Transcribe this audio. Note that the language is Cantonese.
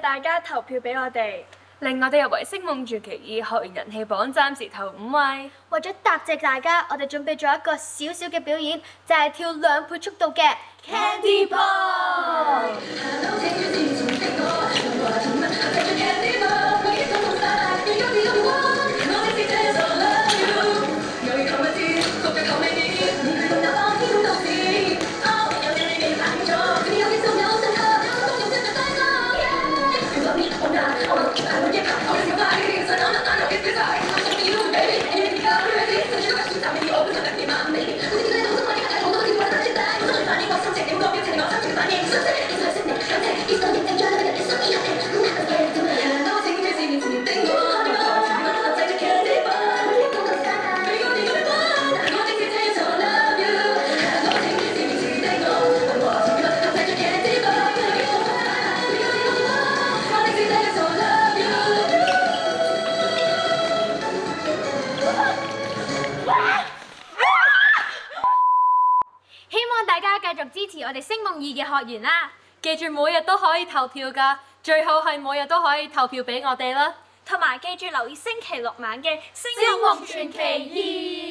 大家投票俾我哋， 令我哋入圍星夢傳奇2學員人氣榜暫時頭5位。 為咗答謝大家，我哋準備咗一個小小嘅表演，就係跳2倍速度嘅 Candy Pop。 希望大家繼續支持我哋星夢2嘅學員啦！ 記住每日都可以投票㗎，最好係每日都可以投票俾我哋啦。 同埋記住留意星期6晚嘅《星夢傳奇2》。